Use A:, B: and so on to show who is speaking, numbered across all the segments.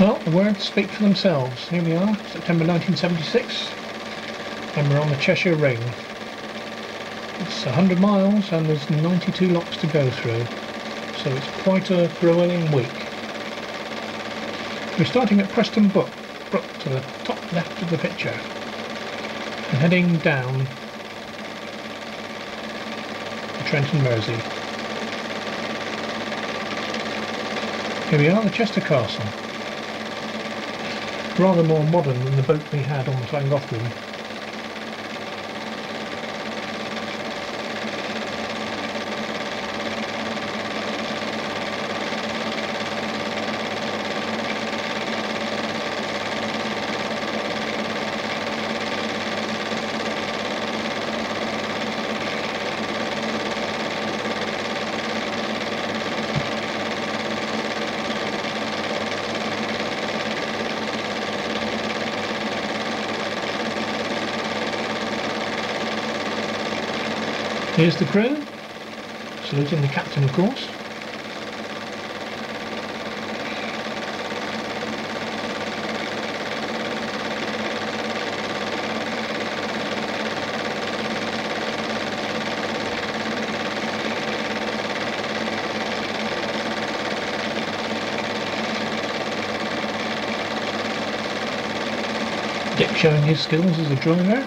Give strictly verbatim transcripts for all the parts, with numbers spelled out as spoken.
A: Well, the words speak for themselves. Here we are, September nineteen seventy-six, and we're on the Cheshire Ring. It's one hundred miles and there's ninety-two locks to go through, so it's quite a gruelling week. We're starting at Preston Brook, Brook to the top left of the picture, and heading down to Trent Mersey. Here we are, the Chester Castle. Rather more modern than the boat we had on the Llangollen. Here's the crew, saluting the captain of course. Dick showing his skills as a driver.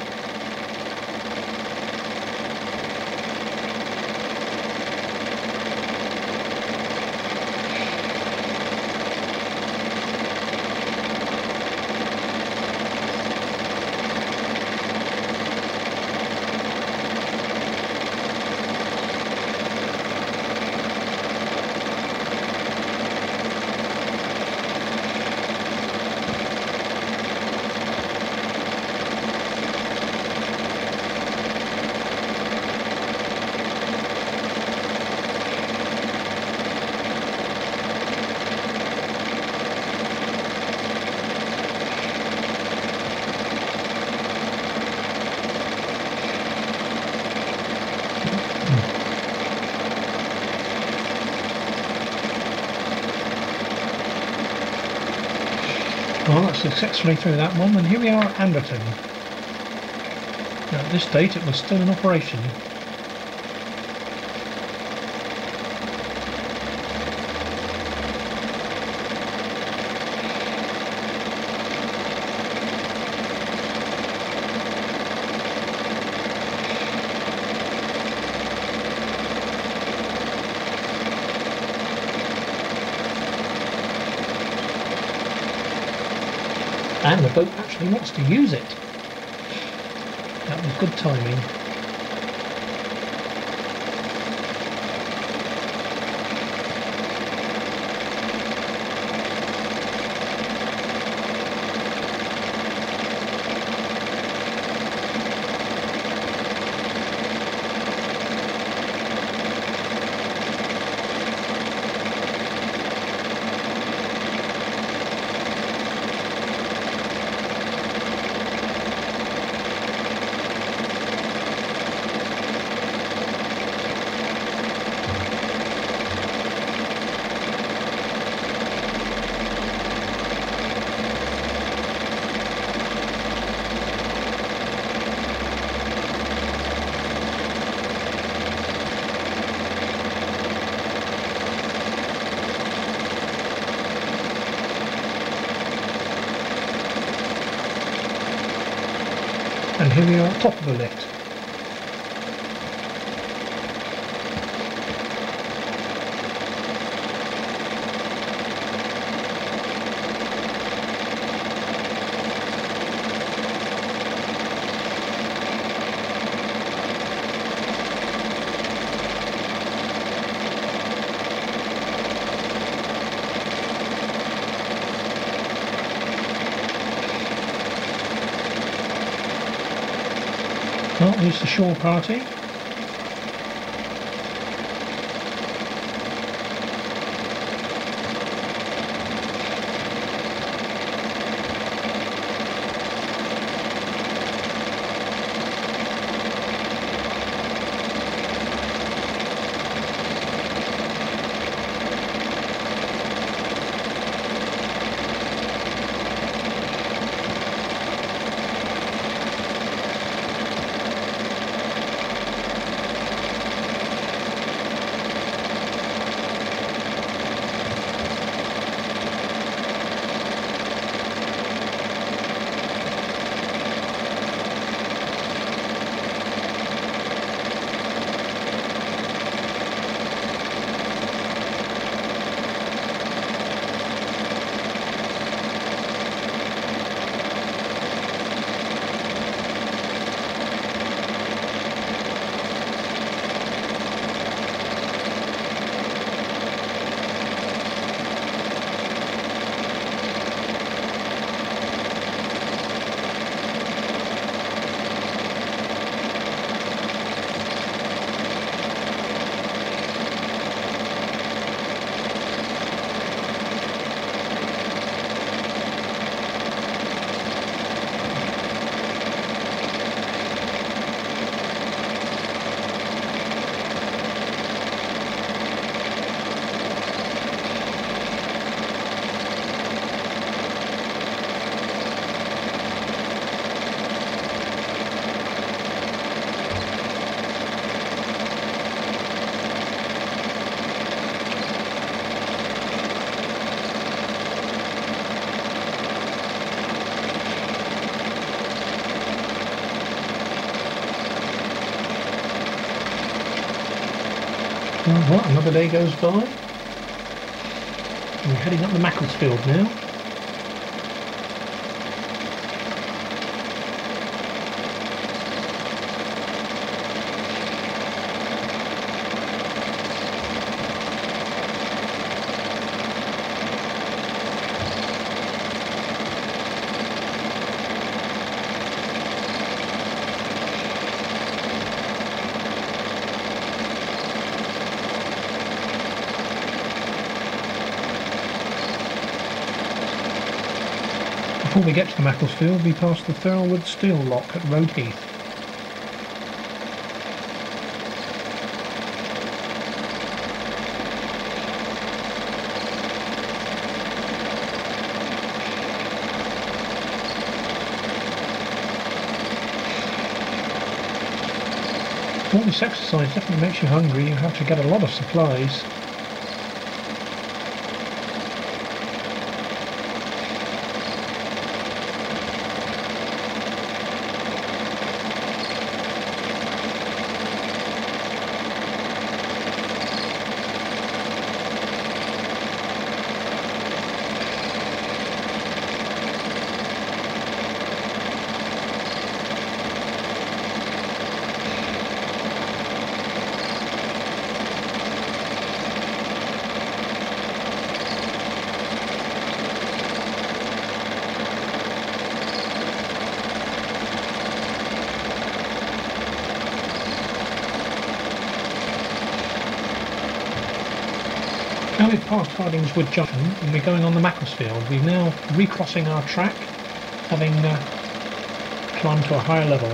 A: Well, that's successfully through that one, and here we are at Anderton. Now, at this date it was still in operation. And the boat actually wants to use it. That was good timing. And here we are at top of the lift. Well, here's the shore party. Well, what, another day goes by. We're heading up the Macclesfield now. Before we get to the Macclesfield, we pass the Thurlwood Steel Lock at Road Heath. All this exercise definitely makes you hungry. You have to get a lot of supplies. Now we've passed Hardingswood Junction and we're going on the Macclesfield. We're now recrossing our track, having uh, climbed to a higher level.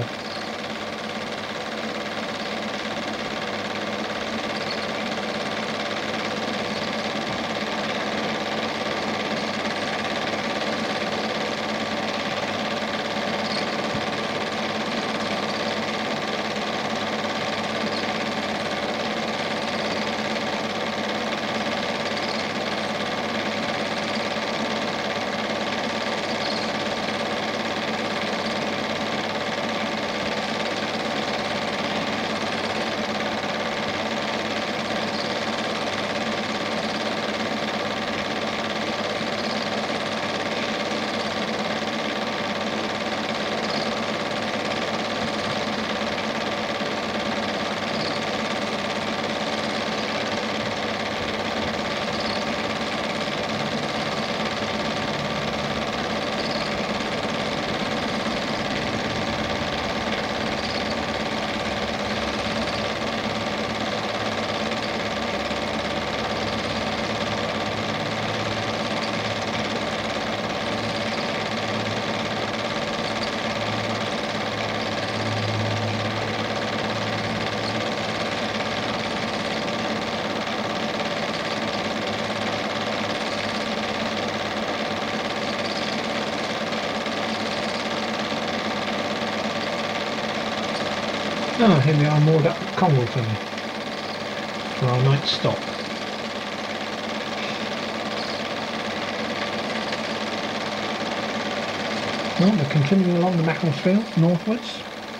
A: Ah, here we are moored up at Congleton for our night stop. Well, we're continuing along the Macclesfield northwards.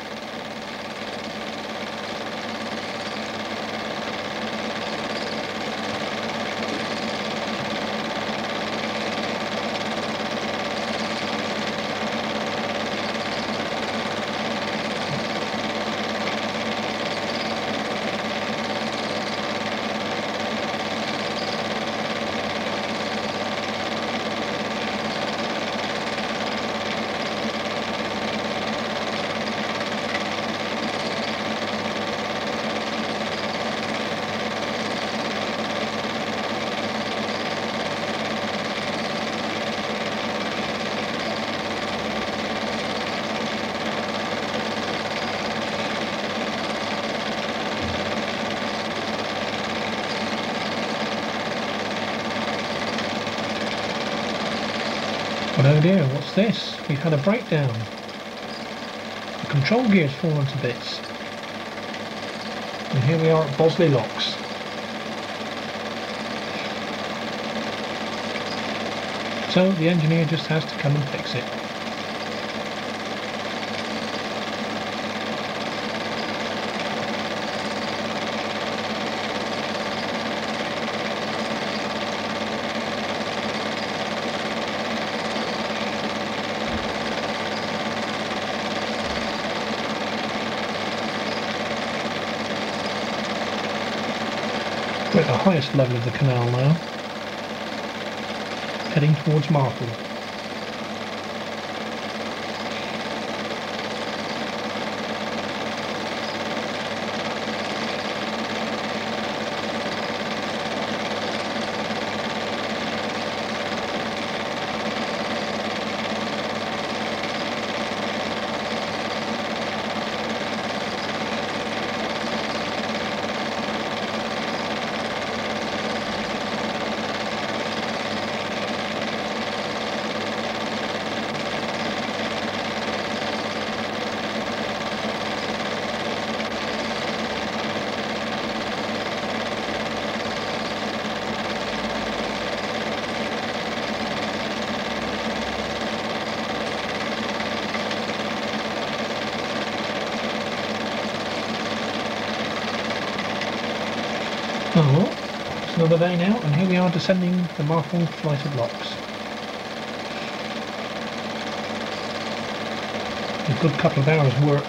A: But oh dear, what's this? We've had a breakdown. The control gear's fallen to bits. And here we are at Bosley Locks. So the engineer just has to come and fix it. We're at the highest level of the canal now, heading towards Marple. Oh, it's another day now, and here we are descending the Marple flight of locks. A good couple of hours work.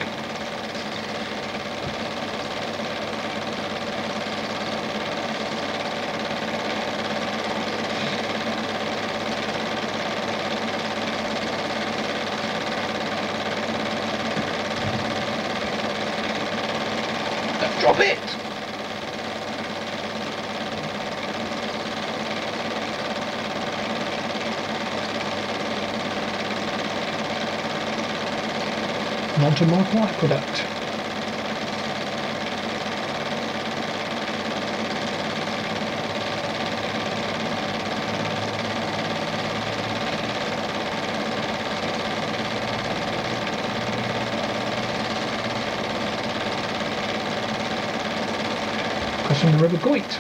A: Drop it! And on to Marple Aqueduct. Crossing the River Goit.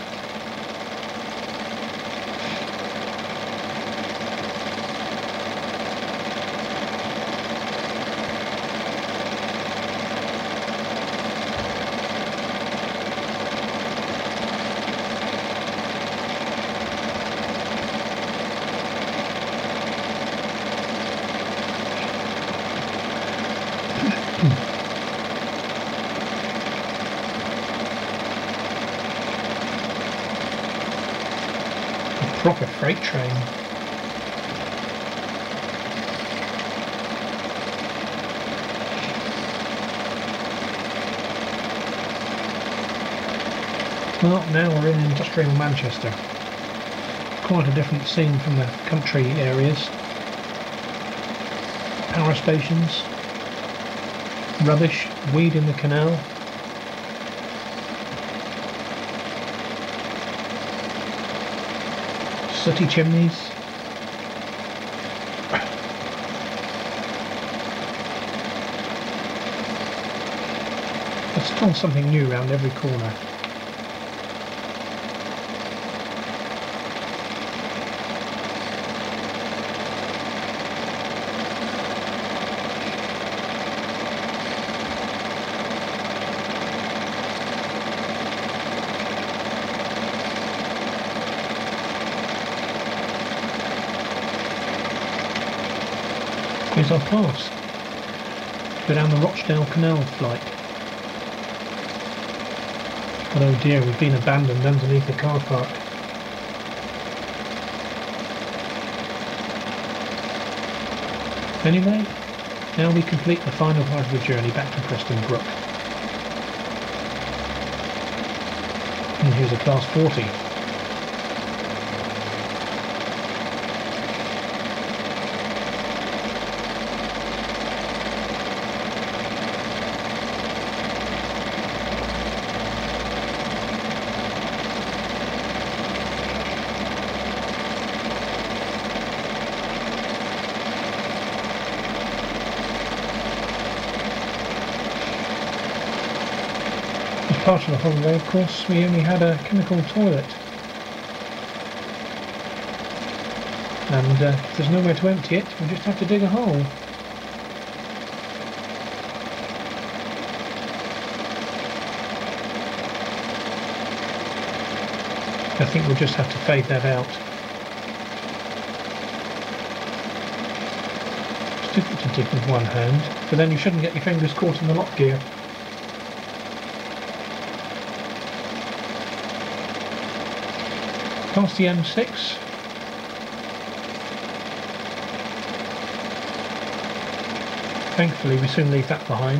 A: Proper freight train. Well, now we're in industrial Manchester. Quite a different scene from the country areas. Power stations, rubbish, weed in the canal. Sooty chimneys. There's still something new around every corner. Here's our pass. Go down the Rochdale Canal flight. But oh dear, we've been abandoned underneath the car park. Anyway, now we complete the final part of the journey back to Preston Brook. And here's a class forty. Part of the holiday, of course, we only had a chemical toilet, and uh, if there's nowhere to empty it, we just have to dig a hole. I think we'll just have to fade that out. It's difficult to dig with one hand, but then you shouldn't get your fingers caught in the lock gear. past the M six. Thankfully we soon leave that behind.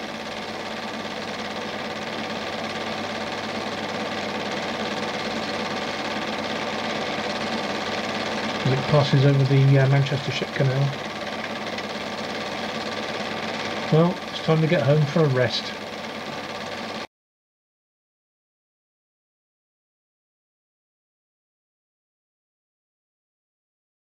A: As it passes over the uh, Manchester Canal. Well, it's time to get home for a rest.